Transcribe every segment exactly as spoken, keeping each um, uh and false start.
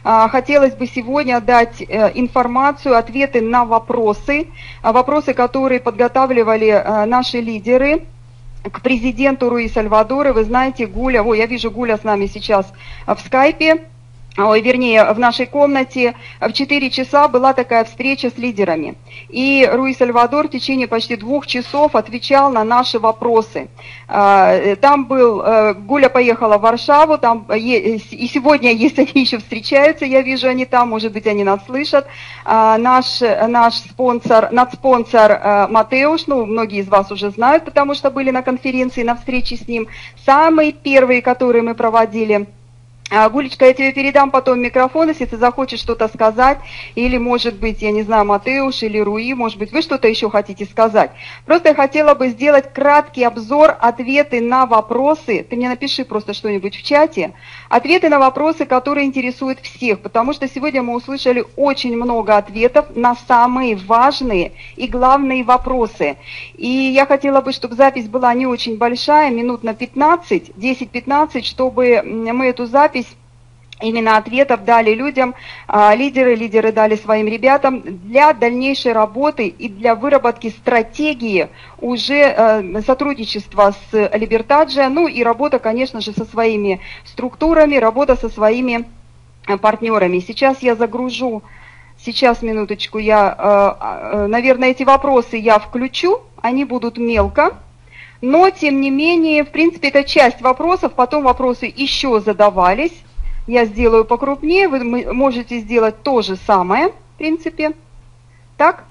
хотелось бы сегодня дать информацию, ответы на вопросы, вопросы, которые подготавливали наши лидеры к президенту Руи Сальвадора. Вы знаете, Гуля, ой, я вижу, Гуля с нами сейчас в скайпе. Ой, вернее, в нашей комнате в четыре часа была такая встреча с лидерами. И Руи Сальвадор в течение почти двух часов отвечал на наши вопросы. Там был, Гуля поехала в Варшаву, там и сегодня, если они еще встречаются, я вижу, они там, может быть, они нас слышат. Наш, наш спонсор, надспонсор Матеуш, ну, многие из вас уже знают, потому что были на конференции, на встрече с ним. Самый первый, который мы проводили. Гулечка, я тебе передам потом микрофон, если ты захочешь что-то сказать, или, может быть, я не знаю, Матеуш или Руи, может быть, вы что-то еще хотите сказать. Просто я хотела бы сделать краткий обзор, ответы на вопросы, ты мне напиши просто что-нибудь в чате, ответы на вопросы, которые интересуют всех, потому что сегодня мы услышали очень много ответов на самые важные и главные вопросы. И я хотела бы, чтобы запись была не очень большая, минут на пятнадцать, десять-пятнадцать, чтобы мы эту запись именно ответов дали людям, лидеры, лидеры дали своим ребятам для дальнейшей работы и для выработки стратегии уже сотрудничества с Либертаджио, ну и работа, конечно же, со своими структурами, работа со своими партнерами. Сейчас я загружу, сейчас, минуточку, я, наверное, эти вопросы я включу, они будут мелко. Но, тем не менее, в принципе, это часть вопросов, потом вопросы еще задавались. Я сделаю покрупнее, вы можете сделать то же самое, в принципе. Так?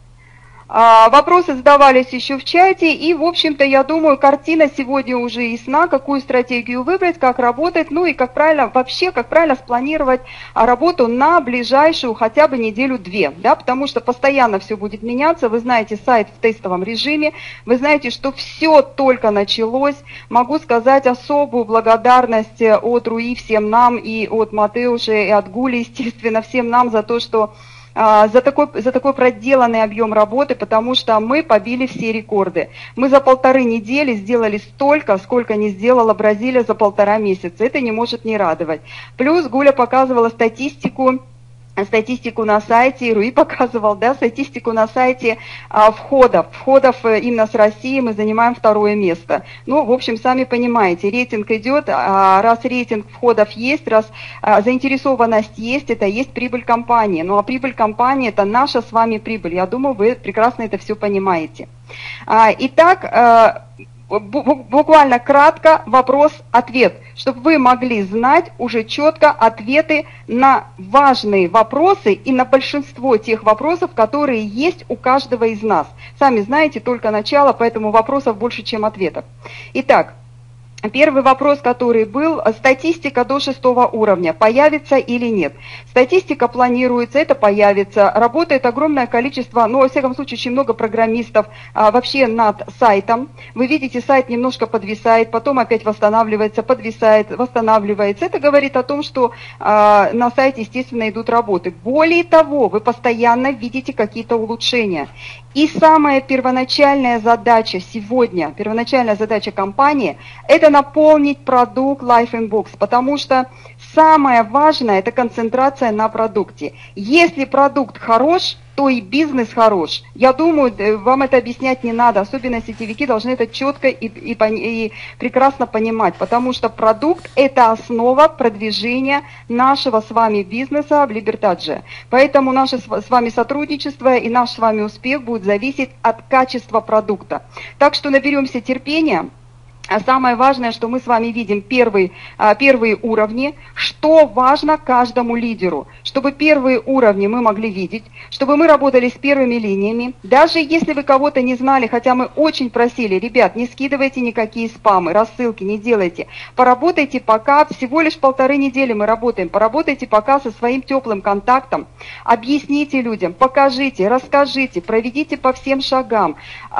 А, вопросы задавались еще в чате, и, в общем-то, я думаю, картина сегодня уже ясна, какую стратегию выбрать, как работать, ну и как правильно, вообще, как правильно спланировать работу на ближайшую хотя бы неделю-две, да, потому что постоянно все будет меняться, вы знаете, сайт в тестовом режиме, вы знаете, что все только началось, могу сказать особую благодарность от Руи всем нам, и от Матеуша, и от Гули, естественно, всем нам за то, что За такой, за такой проделанный объем работы, потому что мы побили все рекорды. Мы за полторы недели сделали столько, сколько не сделала Бразилия за полтора месяца. Это не может не радовать. Плюс Гуля показывала статистику, статистику на сайте, Руи показывал, да, статистику на сайте а, входов. Входов именно с России мы занимаем второе место. Ну, в общем, сами понимаете, рейтинг идет, а раз рейтинг входов есть, раз а, заинтересованность есть, это есть прибыль компании. Ну, а прибыль компании – это наша с вами прибыль. Я думаю, вы прекрасно это все понимаете. А, итак, а, буквально кратко вопрос-ответ, чтобы вы могли знать уже четко ответы на важные вопросы и на большинство тех вопросов, которые есть у каждого из нас. Сами знаете, только начало, поэтому вопросов больше, чем ответов. Итак, первый вопрос, который был, статистика до шестого уровня, появится или нет. Статистика планируется, это появится, работает огромное количество, ну, во всяком случае, очень много программистов а, вообще над сайтом. Вы видите, сайт немножко подвисает, потом опять восстанавливается, подвисает, восстанавливается. Это говорит о том, что а, на сайте, естественно, идут работы. Более того, вы постоянно видите какие-то улучшения. И самая первоначальная задача сегодня, первоначальная задача компании – это наполнить продукт Life in Box, потому что самое важное – это концентрация на продукте. Если продукт хорош, то и бизнес хорош. Я думаю, вам это объяснять не надо, особенно сетевики должны это четко и, и, и прекрасно понимать, потому что продукт – это основа продвижения нашего с вами бизнеса в Либертаджио. Поэтому наше с вами сотрудничество и наш с вами успех будет зависеть от качества продукта. Так что наберемся терпения. А самое важное, что мы с вами видим первые, первые уровни, что важно каждому лидеру, чтобы первые уровни мы могли видеть, чтобы мы работали с первыми линиями. Даже если вы кого-то не знали, хотя мы очень просили, ребят, не скидывайте никакие спамы, рассылки, не делайте. Поработайте пока, всего лишь полторы недели мы работаем, поработайте пока со своим теплым контактом, объясните людям, покажите, расскажите, проведите по всем шагам.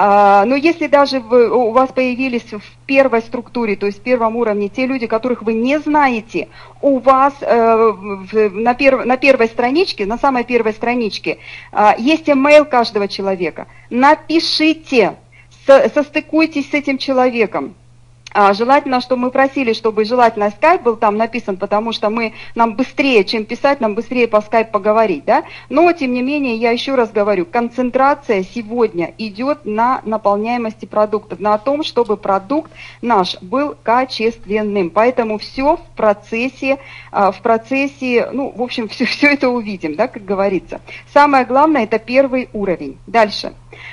Но если даже вы, у вас появились в первой структуре, то есть в первом уровне, те люди, которых вы не знаете, у вас э, в, на, перв, на первой страничке, на самой первой страничке э, есть имейл каждого человека. Напишите, со, состыкуйтесь с этим человеком. Желательно, чтобы мы просили, чтобы желательно скайп был там написан, потому что мы, нам быстрее, чем писать, нам быстрее по скайп поговорить, да. Но, тем не менее, я еще раз говорю, концентрация сегодня идет на наполняемости продуктов, на том, чтобы продукт наш был качественным. Поэтому все в процессе, в процессе, ну, в общем, все, все это увидим, да, как говорится. Самое главное, это первый уровень. Дальше.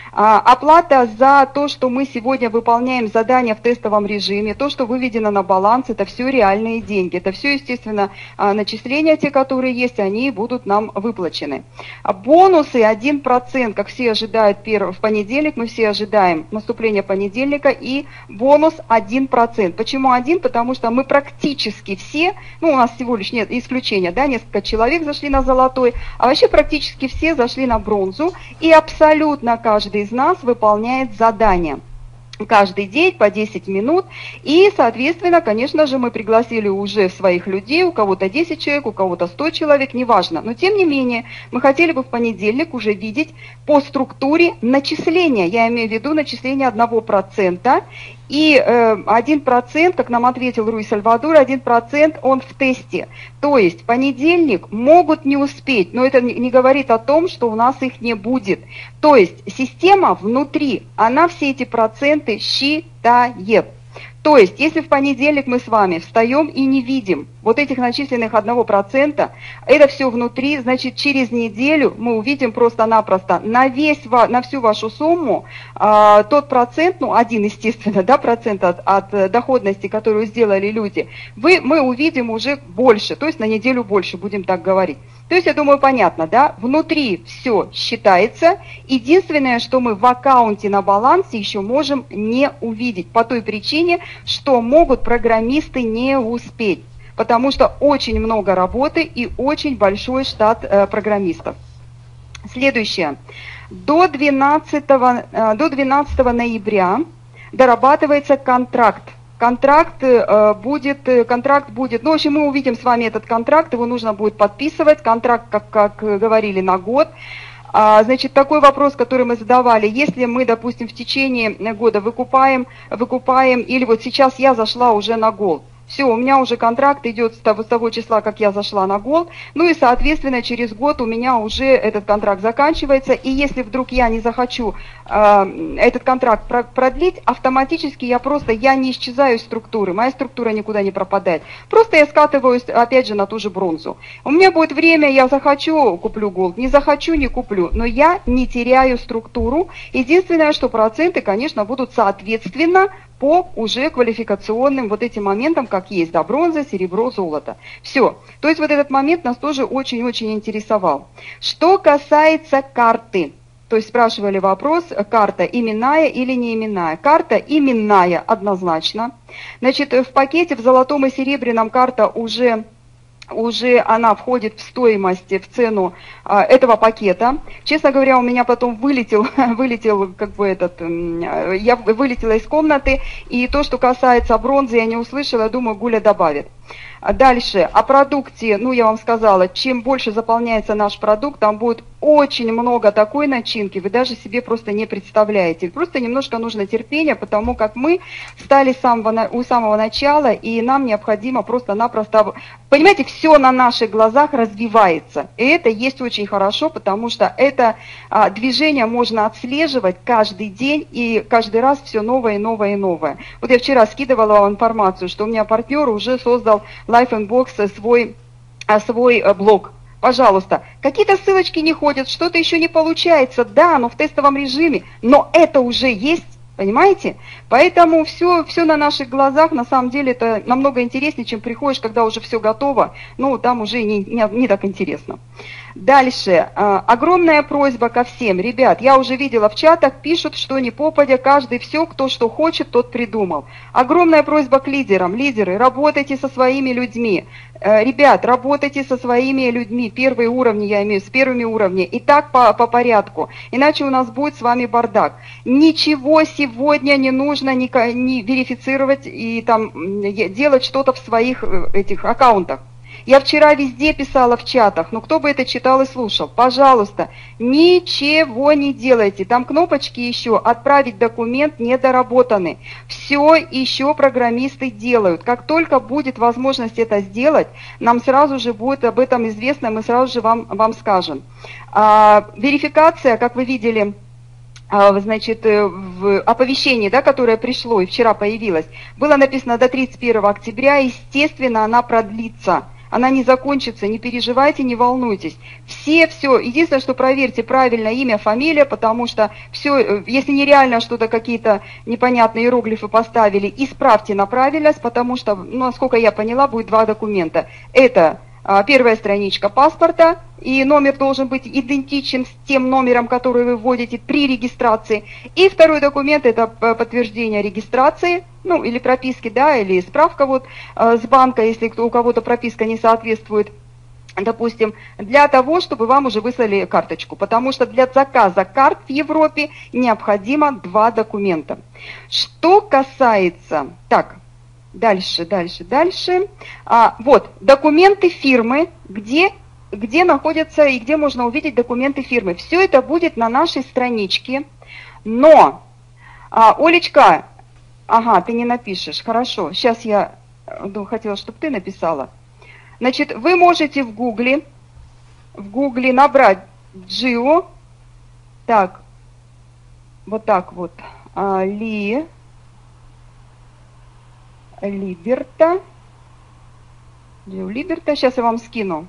Оплата за то, что мы сегодня выполняем задания в тестовом режиме, то, что выведено на баланс, это все реальные деньги. Это все, естественно, начисления, те, которые есть, они будут нам выплачены. Бонусы один процент, как все ожидают в понедельник, мы все ожидаем наступления понедельника, и бонус один процент. Почему один? Потому что мы практически все, ну у нас всего лишь нет исключения, да, несколько человек зашли на золотой, а вообще практически все зашли на бронзу, и абсолютно каждый из нас выполняет задания. Каждый день по десять минут, и, соответственно, конечно же, мы пригласили уже своих людей, у кого-то десять человек, у кого-то сто человек, неважно, но тем не менее, мы хотели бы в понедельник уже видеть по структуре начисления, я имею в виду начисление одного процента, и э, один процент, как нам ответил Руи Сальвадор, один процент он в тесте. То есть понедельник могут не успеть, но это не говорит о том, что у нас их не будет. То есть система внутри, она все эти проценты считает. То есть, если в понедельник мы с вами встаем и не видим вот этих начисленных одного процента, это все внутри, значит, через неделю мы увидим просто-напросто на, весь, на всю вашу сумму э, тот процент, ну, один, естественно, да, процент от, от доходности, которую сделали люди, вы, мы увидим уже больше, то есть на неделю больше, будем так говорить. То есть, я думаю, понятно, да, внутри все считается, единственное, что мы в аккаунте на балансе еще можем не увидеть, по той причине, что могут программисты не успеть, потому что очень много работы и очень большой штат э, программистов. Следующее. До двенадцатого, э, до двенадцатого ноября дорабатывается контракт. Контракт э, будет, контракт будет, ну, в общем, мы увидим с вами этот контракт, его нужно будет подписывать, контракт, как, как говорили, на год. А, значит, такой вопрос, который мы задавали, если мы, допустим, в течение года выкупаем, выкупаем, или вот сейчас я зашла уже на голд, все, у меня уже контракт идет с того, с того числа, как я зашла на голд, ну и, соответственно, через год у меня уже этот контракт заканчивается, и если вдруг я не захочу э, этот контракт продлить, автоматически я просто, я не исчезаю из структуры, моя структура никуда не пропадает, просто я скатываюсь, опять же, на ту же бронзу. У меня будет время, я захочу, куплю голд, не захочу, не куплю, но я не теряю структуру, единственное, что проценты, конечно, будут соответственно по уже квалификационным вот этим моментам, как есть, да, бронза, серебро, золото. Все. То есть вот этот момент нас тоже очень-очень интересовал. Что касается карты, то есть спрашивали вопрос, карта именная или не именная. Карта именная однозначно. Значит, в пакете в золотом и серебряном карта уже... уже она входит в стоимость, в цену а, этого пакета. Честно говоря, у меня потом вылетел, вылетел как бы этот, я вылетела из комнаты, и то, что касается бронзы, я не услышала, думаю, Гуля добавит. Дальше, о продукте, ну, я вам сказала, чем больше заполняется наш продукт, там будет очень много такой начинки, вы даже себе просто не представляете. Просто немножко нужно терпения, потому как мы стали с самого, у самого начала, и нам необходимо просто-напросто, понимаете, все на наших глазах развивается. И это есть очень хорошо, потому что это а, движение можно отслеживать каждый день, и каждый раз все новое, и новое, и новое. Вот я вчера скидывала вам информацию, что у меня партнер уже создал LifeInBox свой, свой блог. Пожалуйста, какие-то ссылочки не ходят, что-то еще не получается, да, но в тестовом режиме, но это уже есть, понимаете? Поэтому все, все на наших глазах, на самом деле, это намного интереснее, чем приходишь, когда уже все готово, ну, там уже не, не, не так интересно. Дальше. Огромная просьба ко всем. Ребят, я уже видела в чатах, пишут, что не попадя, каждый все, кто что хочет, тот придумал. Огромная просьба к лидерам. Лидеры, работайте со своими людьми. Ребят, работайте со своими людьми. Первые уровни, я имею, с первыми уровнями. И так по, по порядку. Иначе у нас будет с вами бардак. Ничего сегодня не нужно ни, ни верифицировать и там делать что-то в своих этих аккаунтах. Я вчера везде писала в чатах, но кто бы это читал и слушал, пожалуйста, ничего не делайте. Там кнопочки еще «Отправить документ» недоработаны. Все еще программисты делают. Как только будет возможность это сделать, нам сразу же будет об этом известно, мы сразу же вам, вам скажем. А, верификация, как вы видели, значит, в оповещении, да, которое пришло и вчера появилось, было написано до тридцать первого октября, естественно, она продлится, она не закончится, не переживайте, не волнуйтесь. Все, все, единственное, что проверьте правильно имя, фамилия, потому что все, если нереально что-то, какие-то непонятные иероглифы поставили, исправьте на правильность, потому что, ну, насколько я поняла, будет два документа. Это первая страничка паспорта, и номер должен быть идентичен с тем номером, который вы вводите при регистрации. И второй документ – это подтверждение регистрации, ну, или прописки, да, или справка вот с банка, если у кого-то прописка не соответствует, допустим, для того, чтобы вам уже выслали карточку. Потому что для заказа карт в Европе необходимо два документа. Что касается... Так, Дальше, дальше, дальше. А, вот, документы фирмы, где, где находятся и где можно увидеть документы фирмы. Все это будет на нашей страничке. Но, а, Олечка, ага, ты не напишешь, хорошо. Сейчас я ну, хотела, чтобы ты написала. Значит, вы можете в Гугле, в Гугле набрать Джио, так, вот так вот, а, Ли... Либерта. Либерта. Сейчас я вам скину.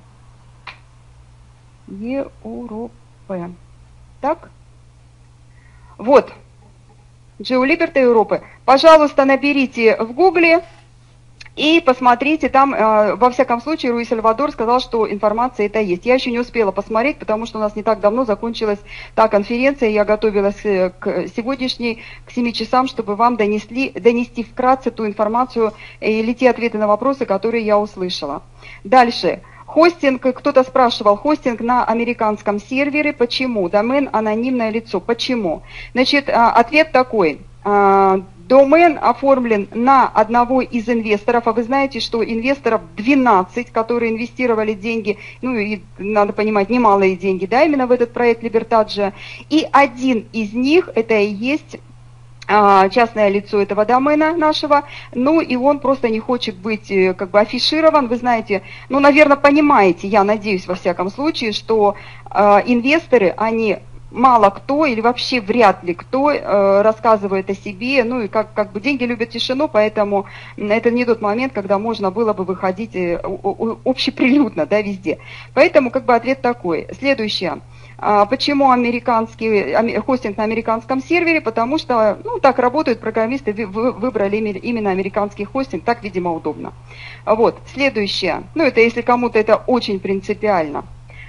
Европы. Так. Вот. Джио Либерта Европы. Пожалуйста, наберите в Гугле и посмотрите. Там, э, во всяком случае, Руи Сальвадор сказал, что информация это есть. Я еще не успела посмотреть, потому что у нас не так давно закончилась та конференция. Я готовилась к сегодняшней, к семи часам, чтобы вам донесли, донести вкратце ту информацию или те ответы на вопросы, которые я услышала. Дальше. Хостинг, кто-то спрашивал, хостинг на американском сервере, почему? Домен анонимное лицо, почему? Значит, ответ такой. Домен оформлен на одного из инвесторов, а вы знаете, что инвесторов двенадцать, которые инвестировали деньги, ну и надо понимать, немалые деньги, да, именно в этот проект Либертаджа, и один из них, это и есть а, частное лицо этого домена нашего, ну и он просто не хочет быть как бы афиширован, вы знаете, ну, наверное, понимаете, я надеюсь, во всяком случае, что а, инвесторы, они... Мало кто или вообще вряд ли кто э, рассказывает о себе, ну и как, как бы деньги любят тишину, поэтому это не тот момент, когда можно было бы выходить э, общеприлюдно, да, везде. Поэтому как бы ответ такой. Следующее. А, почему американский, хостинг на американском сервере? Потому что, ну, так работают программисты, вы, выбрали именно американский хостинг, так, видимо, удобно. Вот, следующее. Ну, это если кому-то это очень принципиально.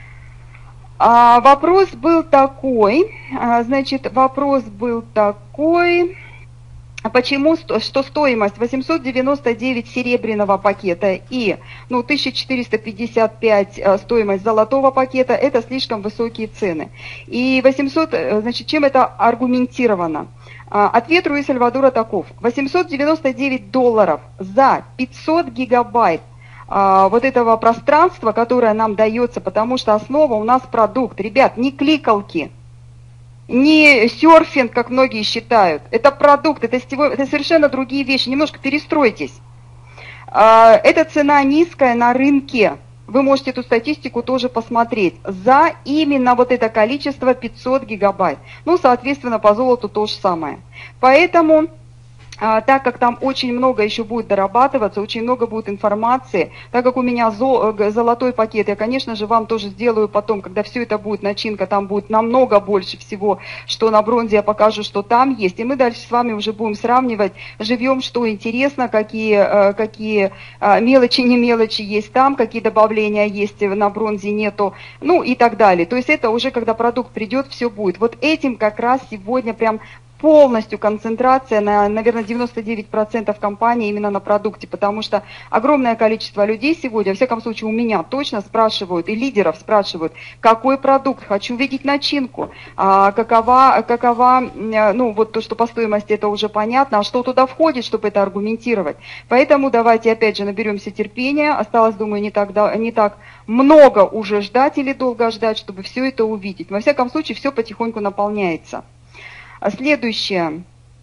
А, вопрос был такой, а, значит, вопрос был такой, почему, что стоимость восемьсот девяносто девять серебряного пакета и ну, тысяча четыреста пятьдесят пять стоимость золотого пакета, это слишком высокие цены. И восемьсот, значит, чем это аргументировано? Ответ Руи Сальвадора таков, восемьсот девяносто девять долларов за пятьсот гигабайт вот этого пространства, которое нам дается, потому что основа у нас продукт. Ребят, не кликалки, не серфинг, как многие считают. Это продукт, это, сетевой, это совершенно другие вещи. Немножко перестройтесь. Эта цена низкая на рынке. Вы можете эту статистику тоже посмотреть. За именно вот это количество пятьсот гигабайт. Ну, соответственно, по золоту то же самое. Поэтому... А, так как там очень много еще будет дорабатываться, очень много будет информации, так как у меня зо, золотой пакет, я, конечно же, вам тоже сделаю потом, когда все это будет, начинка, там будет намного больше всего, что на бронзе я покажу, что там есть. И мы дальше с вами уже будем сравнивать живьем, что интересно, какие, какие мелочи, не мелочи есть там, какие добавления есть, на бронзе нету, ну и так далее. То есть это уже, когда продукт придет, все будет. Вот этим как раз сегодня прям полностью концентрация на, наверное, девяносто девять процентов компании именно на продукте, потому что огромное количество людей сегодня, во всяком случае у меня точно спрашивают, и лидеров спрашивают, какой продукт, хочу видеть начинку, а, какова, какова, ну вот то, что по стоимости это уже понятно, а что туда входит, чтобы это аргументировать. Поэтому давайте опять же наберемся терпения, осталось, думаю, не так, не так много уже ждать или долго ждать, чтобы все это увидеть. Во всяком случае, все потихоньку наполняется. Следующее.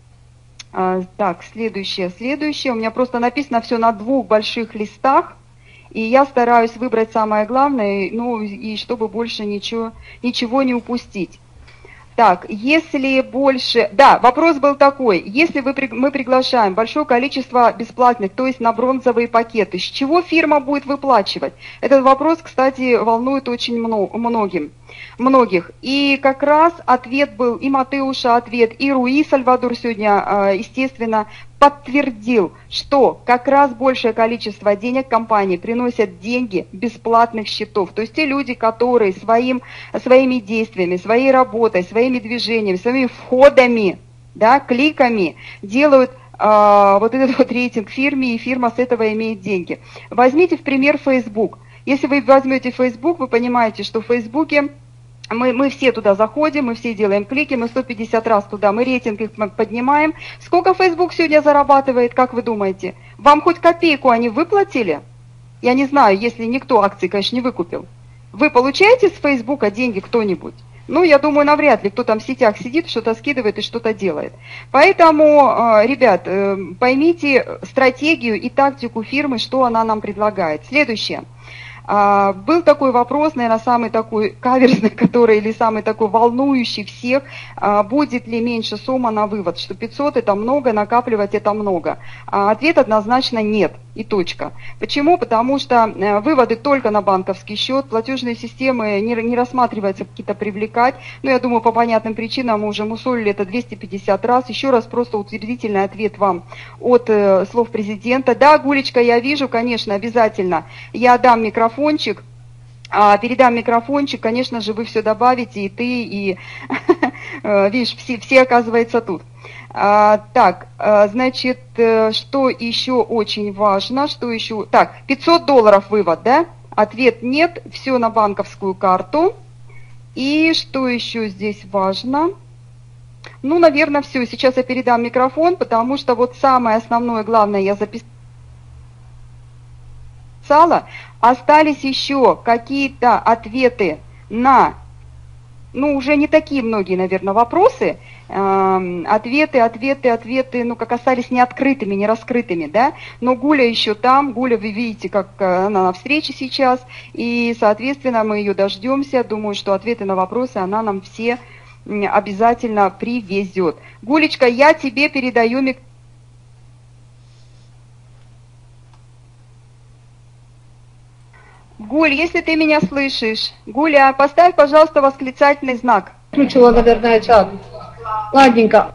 Так, следующее, следующее. У меня просто написано все на двух больших листах. И я стараюсь выбрать самое главное, ну и чтобы больше ничего, ничего не упустить. Так, если больше... Да, вопрос был такой. Если вы, мы приглашаем большое количество бесплатных, то есть на бронзовые пакеты, с чего фирма будет выплачивать? Этот вопрос, кстати, волнует очень многим, многих. И как раз ответ был, и Матеуша ответ, и Руи Сальвадор сегодня, естественно, подтвердил, что как раз большее количество денег компании приносят деньги бесплатных счетов. То есть те люди, которые своим, своими действиями, своей работой, своими движениями, своими входами, да, кликами делают э, вот этот вот рейтинг фирме, и фирма с этого имеет деньги. Возьмите в пример Facebook. Если вы возьмете Facebook, вы понимаете, что в Фейсбуке Мы, мы все туда заходим, мы все делаем клики, мы сто пятьдесят раз туда, мы рейтинг их поднимаем. Сколько Facebook сегодня зарабатывает, как вы думаете? Вам хоть копейку они выплатили? Я не знаю, если никто акции, конечно, не выкупил. Вы получаете с Фейсбука деньги кто-нибудь? Ну, я думаю, навряд ли кто там в сетях сидит, что-то скидывает и что-то делает. Поэтому, ребят, поймите стратегию и тактику фирмы, что она нам предлагает. Следующее. А, был такой вопрос, наверное, самый такой каверзный, который, или самый такой волнующий всех, а, будет ли меньше сумма на вывод, что пятьсот это много, накапливать это много. А, ответ однозначно нет, и точка. Почему? Потому что а, выводы только на банковский счет, платежные системы не, не рассматриваются какие-то привлекать, но я думаю, по понятным причинам мы уже мусолили это двести пятьдесят раз. Еще раз просто утвердительный ответ вам от э, слов президента. Да, Гулечка, я вижу, конечно, обязательно, я дам микрофон. Микрофончик, передам микрофончик, конечно же, вы все добавите, и ты, и, видишь, все, все оказывается тут. Так, значит, что еще очень важно, что еще, так, пятьсот долларов вывод, да? Ответ нет, все на банковскую карту. И что еще здесь важно? Ну, наверное, все, сейчас я передам микрофон, потому что вот самое основное, главное, я записала. Остались еще какие-то ответы на, ну, уже не такие многие, наверное, вопросы, э, ответы, ответы, ответы, ну, как остались неоткрытыми, не раскрытыми, да, но Гуля еще там, Гуля, вы видите, как она на встрече сейчас, и, соответственно, мы ее дождемся, думаю, что ответы на вопросы она нам все обязательно привезет. Гулечка, я тебе передаю микрофон. Гуль, если ты меня слышишь, Гуля, поставь, пожалуйста, восклицательный знак. Включила, наверное, чат. Ладненько.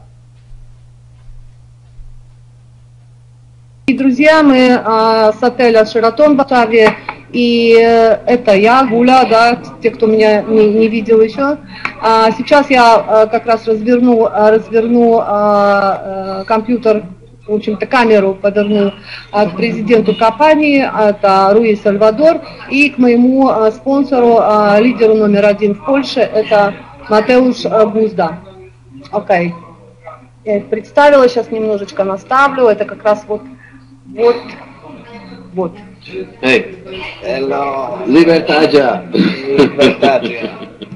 И, друзья, мы а, с отеля Шератон в Варшаве, и э, это я, Гуля, да, те, кто меня не, не видел еще. А, сейчас я а, как раз разверну, а, разверну а, а, компьютер, в общем-то, камеру подверну к президенту компании, это Руи Сальвадор, и к моему а, спонсору, а, лидеру номер один в Польше, это Матеуш Бузда. Окей. Я их представила, сейчас немножечко наставлю, это как раз вот, вот, вот. Hey. Hello. Libertagia. Libertagia.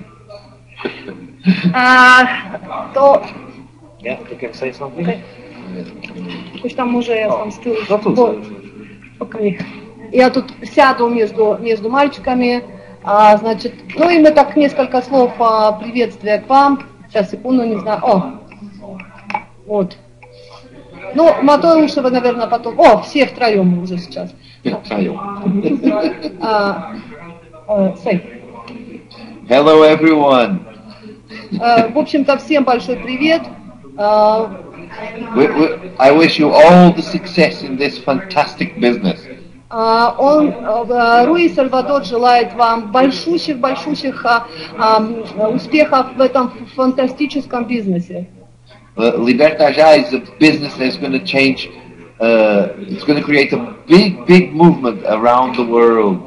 А, то... Yeah, you can say something. Okay. Пусть там уже я там стыл. Вот. Okay. Я тут сяду между, между мальчиками, а, значит, ну и мы так несколько слов а, приветствия к вам. Сейчас, секунду, не знаю. О, вот. Ну, Матеушева, наверное, потом. О, все втроем мы уже сейчас. Втроем. uh, uh, say. Hello, everyone. Uh, в общем-то, всем большой привет. Uh, we, we, I wish you all the success in this fantastic business. Uh, он, uh, Руи Сальвадор желает вам большущих-большущих uh, um, успехов в этом фантастическом бизнесе. Uh, Liberta Já is a business that's going to change. Uh, it's going to create a big, big movement around the world.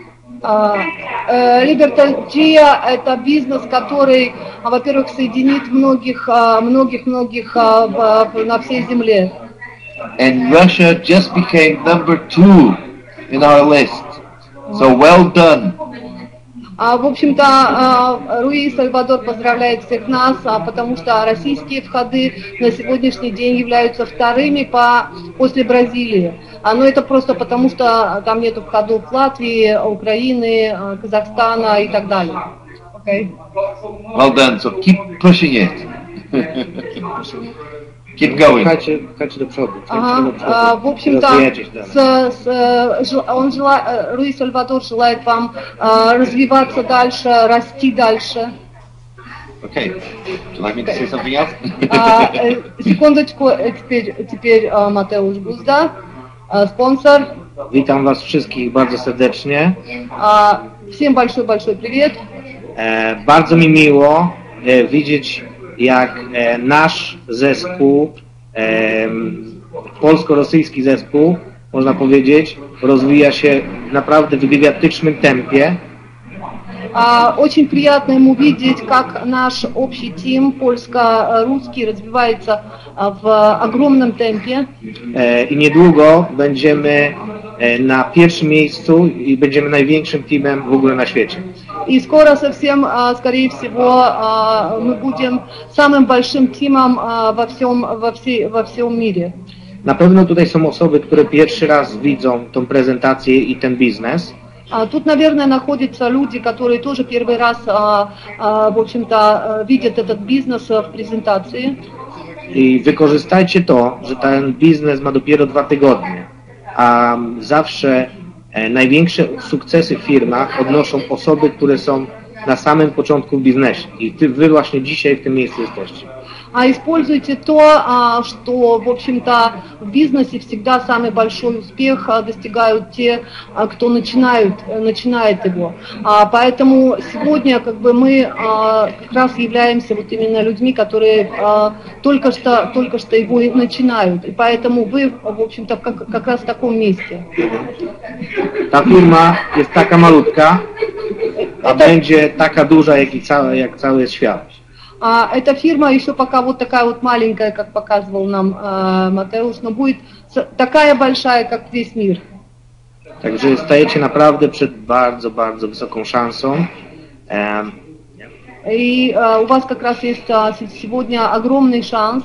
Liberta Já это бизнес, который, во-первых, соединит многих, многих, многих на всей земле. And Russia just became number two in our list. So well done. А, в общем-то, Руи Сальвадор поздравляет всех нас, потому что российские входы на сегодняшний день являются вторыми по, после Бразилии. А, но это просто потому, что там нету входов Латвии, Украины, Казахстана и так далее. Okay. Well done. So keep pushing it. Keep going. Хочу до прzodu. Ага, а, в общем-то, с, с, он жела, Руи Сальвадор желает вам а, развиваться дальше, расти дальше. Okay. Would you like me to say something else? А, секундочку, теперь, теперь Матеуsz Guzda, спонсор. Witam was wszystkich bardzo serdecznie. А, всем большой-большой привет. E, bardzo mi miło e, widzieć, jak e, nasz zespół, e, polsko-rosyjski zespół, można powiedzieć, rozwija się naprawdę w gigantycznym tempie. А, очень приятно ему видеть, как наш общий тим польско-русский развивается в огромном темпе. E, I niedługo będziemy e, na pierwszym miejscu i będziemy największym teamem w ogóle na świecie. И скоро совсем, скорее всего, мы будем самым большим тимом во всем, во всей, во всем мире. Na pewno tutaj są osoby, które pierwszy raz widzą tą prezentację i ten biznes. Тут, наверное, находятся люди, которые тоже первый раз, в общем-то, видят этот бизнес в презентации. I wykorzystajcie to, że ten biznes ma dopiero dwa tygodnie, a zawsze największe sukcesy w firmach odnoszą osoby, które są na samym początku w biznesie. I ty, wy właśnie dzisiaj w tym miejscu jesteście. А используйте то, что, в общем-то, в бизнесе всегда самый большой успех достигают те, кто начинают, начинает его. Поэтому сегодня как бы мы как раз являемся вот именно людьми, которые только что, только что его начинают. И поэтому вы, в общем-то, как, как раз в таком месте. Ta firma jest taka malutka, a będzie taka duża, jak i cały, jak cały świat. А эта фирма еще пока вот такая вот маленькая, как показывал нам э, Матеуsz, но будет такая большая, как весь мир. Także stajecie naprawdę przed bardzo, bardzo wysoką szansą. Um, И э, у вас как раз есть э, сегодня огромный шанс.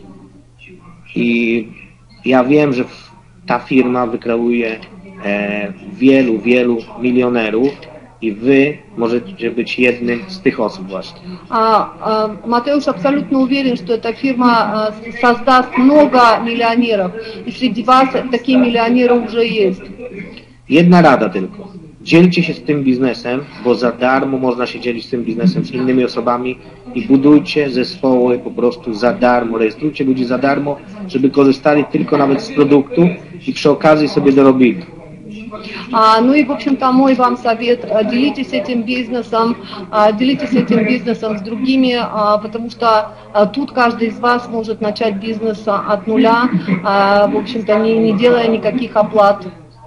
I ja wiem, że ta firma wykreuje e, wielu, wielu milionerów. I wy możecie być jednym z tych osób właśnie. А, а, Матеуsz абсолютно уверен, что эта фирма а, создаст много миллионеров. И среди вас такие миллионеры уже есть. Jedna rada tylko. Dzielcie się z tym biznesem, bo za darmo można się dzielić z tym biznesem z innymi osobami i budujcie zespoły po prostu za darmo. Rejestrujcie ludzi za darmo, żeby korzystali tylko nawet z produktu i przy okazji sobie dorobili. А, ну и, в общем-то, мой вам совет, делитесь этим бизнесом, делитесь этим бизнесом с другими, потому что тут каждый из вас может начать бизнес от нуля, в общем-то, не, не делая никаких оплат.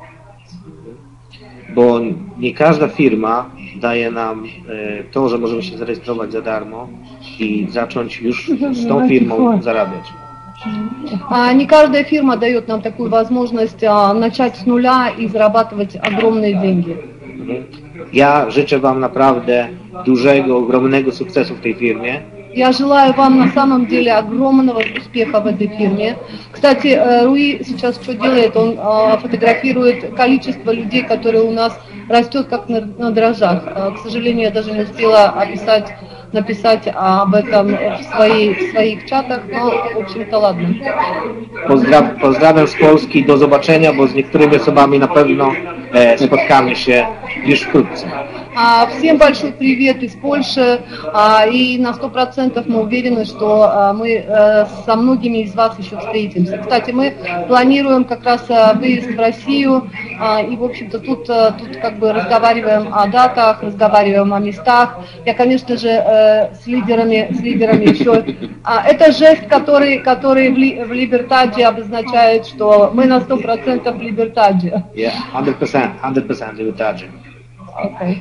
Bo nie każda firma daje nam e, to, że możemy się zarejestrować za darmo i zacząć już z tą firmą zarabiać. А, не каждая фирма дает нам такую возможность а, начать с нуля и зарабатывать огромные деньги. Ja życzę wam naprawdę dużego, ogromnego sukcesu w tej firmie. Я желаю вам на самом деле огромного успеха в этой фирме. Кстати, Руи сейчас что делает? Он фотографирует количество людей, которые у нас растет как на, на дрожжах. К сожалению, я даже не успела описать, написать об этом в, своей, в своих чатах, но, в общем-то, ладно. Pozdraw, pozdrawiam z Polski, do zobaczenia, bo z niektórymi osobami na pewno e, spotkamy się już wkrótce. А, всем большой привет из Польши, а, и на сто процентов мы уверены, что а, мы а, со многими из вас еще встретимся. Кстати, мы планируем как раз а, выезд в Россию, а, и, в общем-то, тут, а, тут как бы разговариваем о датах, разговариваем о местах. Я, конечно же, а, с лидерами, с лидерами еще. А, это жест, который, который в, ли, в Либертаде обозначает, что мы на сто процентов в Либертаде. Yeah, hundred percent, hundred percent Либертаде. Okay.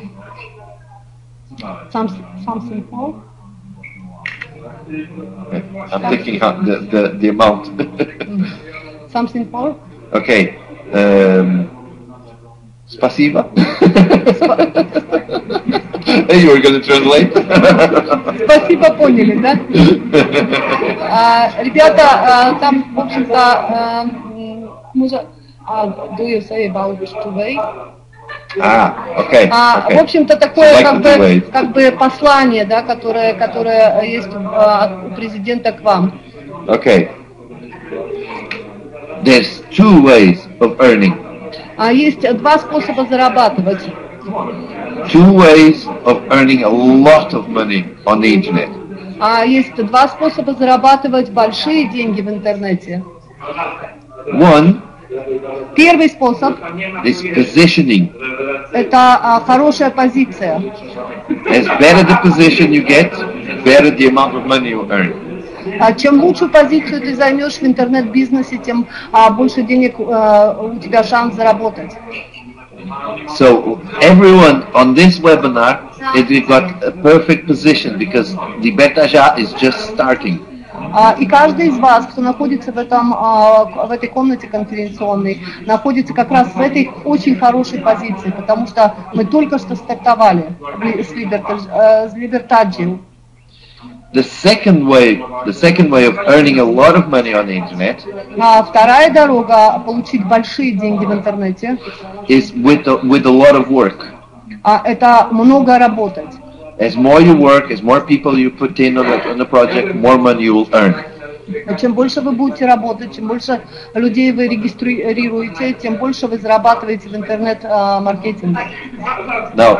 Some, something more? I'm thinking of the, the, the amount. Something more? Okay. Um, спасибо. You were going to translate? Спасибо, поняли, да? А, ребята, а, там, в общем-то, а, может, а, do you say about two way? А, окей. А, okay. В общем-то, такое like как бы, как бы послание, да, которое, которое есть а, у президента к вам. Okay. There's two ways of earning. А есть два способа зарабатывать. Two ways of earning a lot of money on the internet. А есть два способа зарабатывать большие деньги в интернете. One Первый способ is positioning. – это а, хорошая позиция. As better the position you get, better the amount of money you earn. А чем лучшую позицию ты займешь в интернет-бизнесе, тем а, больше денег а, у тебя шанс заработать. So everyone on this webinar, it got a perfect position because the Betaja is just starting. А, и каждый из вас, кто находится в, этом, а, в этой комнате конференционной, находится как раз в этой очень хорошей позиции, потому что мы только что стартовали с Либертаджио. The second way, the second way of earning a lot of money on the internet А вторая дорога получить большие деньги в интернете is with a, with a lot of work. а, это много работать. As more you work, as more people you put in on the, on the project, more money you will earn. Но чем больше вы будете работать, чем больше людей вы регистрируете, тем больше вы зарабатываете в интернет-маркетинге. Now,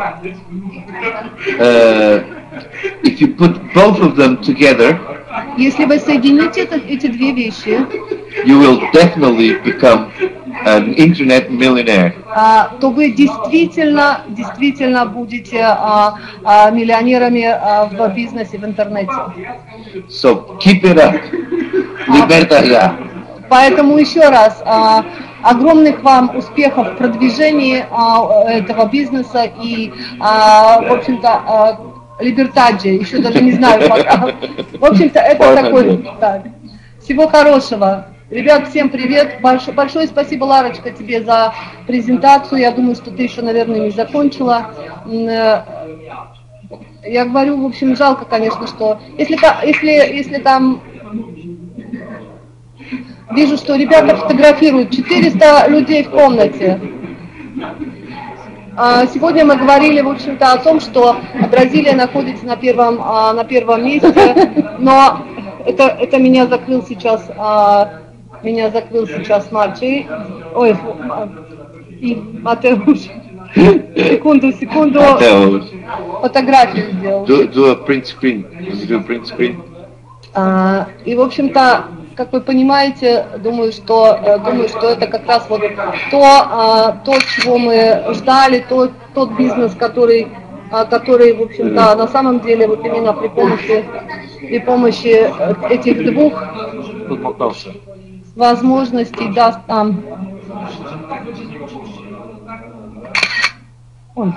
uh, if you put both of them together, если вы соедините это, эти две вещи, you will definitely become an internet millionaire. а, то вы действительно, действительно будете а, а, миллионерами а, в бизнесе, в интернете. So keep it up. Libertad. Поэтому еще раз, а, огромных вам успехов в продвижении а, этого бизнеса и, а, в общем-то, а, Либертаджи, еще даже не знаю пока. В общем-то, это такой... Так. Всего хорошего. Ребят, всем привет. Большое, большое спасибо, Ларочка, тебе за презентацию. Я думаю, что ты еще, наверное, не закончила. Я говорю, в общем, жалко, конечно, что... Если, если, если там... Вижу, что ребята фотографируют четыреста людей в комнате. Сегодня мы говорили, в общем-то, о том, что Бразилия находится на первом, на первом месте, но это, это меня закрыл сейчас, меня закрыл сейчас Марчей, ой, и Матеуш. Секунду, секунду. Матеуш. Фотографию сделал. Do, do a print screen. Do a print screen. И, в общем-то, как вы понимаете, думаю, что, думаю, что это как раз вот то, то, чего мы ждали, то, тот бизнес, который, который, в общем-то, на самом деле вот именно при помощи, при помощи этих двух возможностей даст нам... Ой,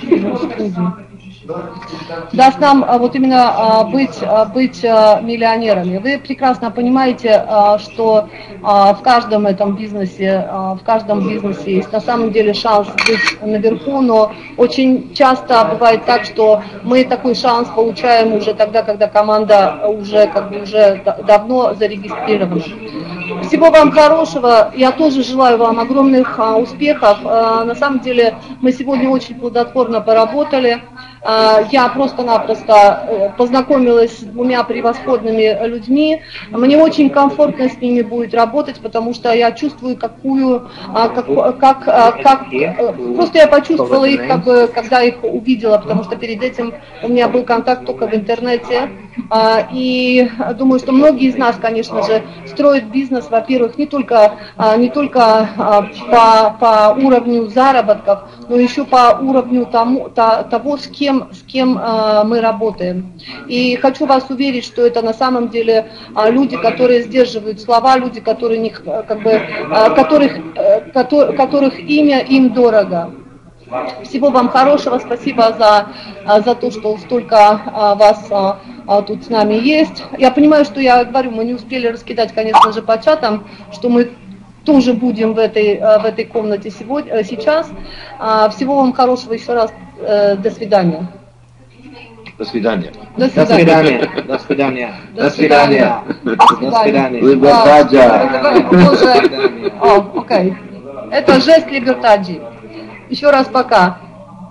даст нам вот именно быть, быть миллионерами. Вы прекрасно понимаете, что в каждом этом бизнесе, в каждом бизнесе есть на самом деле шанс быть наверху, но очень часто бывает так, что мы такой шанс получаем уже тогда, когда команда уже как бы уже давно зарегистрирована. Всего вам хорошего. Я тоже желаю вам огромных успехов. На самом деле мы сегодня очень плодотворно поработали. я просто-напросто познакомилась с двумя превосходными людьми. Мне очень комфортно с ними будет работать, потому что я чувствую, какую, как, как, как просто я почувствовала их, как бы, когда их увидела, потому что перед этим у меня был контакт только в интернете. И думаю, что многие из нас, конечно же, строят бизнес, во-первых, не только, не только по, по уровню заработков, но еще по уровню тому, того, с кем, с кем мы работаем. И хочу вас уверить, что это на самом деле люди, которые сдерживают слова, люди, которые не, как бы, которых, которых имя им дорого. Всего вам хорошего, спасибо за, за то, что столько вас тут с нами есть. Я понимаю, что я говорю, мы не успели раскидать, конечно же, по чатам, что мы тоже будем в этой, в этой комнате сегодня, сейчас. Всего вам хорошего еще раз. До свидания. До свидания. До свидания. До свидания. До свидания. До свидания. Либертаджа. О, окей. Это жест либертаджи. Еще раз пока.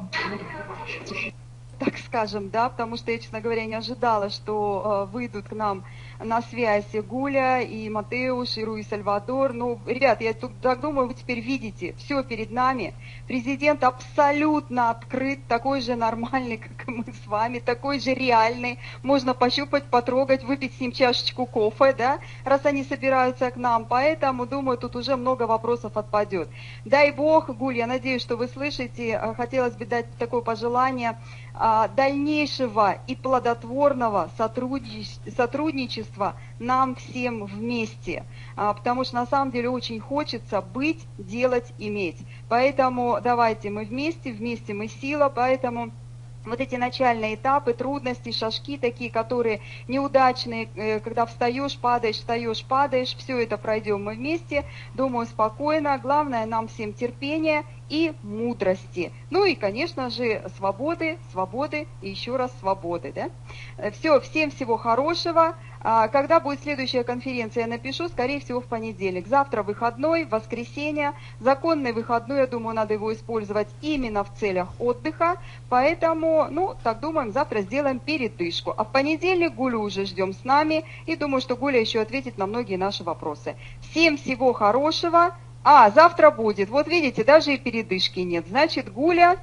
Так скажем, да, потому что я, честно говоря, не ожидала, что э, выйдут к нам на связь Гуля, и Матеуш, и Руи Сальвадор. Ну, ребят, я тут так думаю, вы теперь видите, все перед нами. Президент абсолютно открыт, такой же нормальный, как и мы с вами, такой же реальный. Можно пощупать, потрогать, выпить с ним чашечку кофе, да, раз они собираются к нам. Поэтому, думаю, тут уже много вопросов отпадет. Дай Бог, Гуль, я надеюсь, что вы слышите, хотелось бы дать такое пожелание дальнейшего и плодотворного сотрудничества нам всем вместе, потому что на самом деле очень хочется быть, делать, иметь. Поэтому давайте мы вместе, вместе мы сила, поэтому вот эти начальные этапы, трудности, шажки такие, которые неудачные, когда встаешь, падаешь, встаешь, падаешь, все это пройдем мы вместе, думаю, спокойно. Главное нам всем терпение и мудрости. Ну и, конечно же, свободы, свободы и еще раз свободы. Да? Все, всем всего хорошего. Когда будет следующая конференция, я напишу, скорее всего, в понедельник. Завтра выходной, воскресенье. Законный выходной, я думаю, надо его использовать именно в целях отдыха. Поэтому, ну, так думаем, завтра сделаем передышку. А в понедельник Гулю уже ждем с нами. И думаю, что Гуля еще ответит на многие наши вопросы. Всем всего хорошего. А, завтра будет. Вот видите, даже и передышки нет. Значит, Гуля...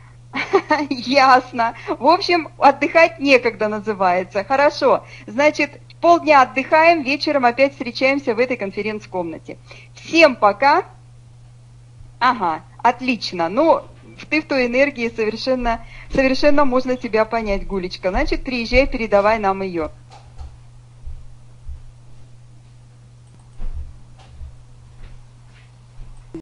Ясно. В общем, отдыхать некогда называется. Хорошо. Значит, полдня отдыхаем, вечером опять встречаемся в этой конференц-комнате. Всем пока. Ага, отлично. Ну, ты в той энергии совершенно, совершенно можно тебя понять, Гулечка. Значит, приезжай, передавай нам ее.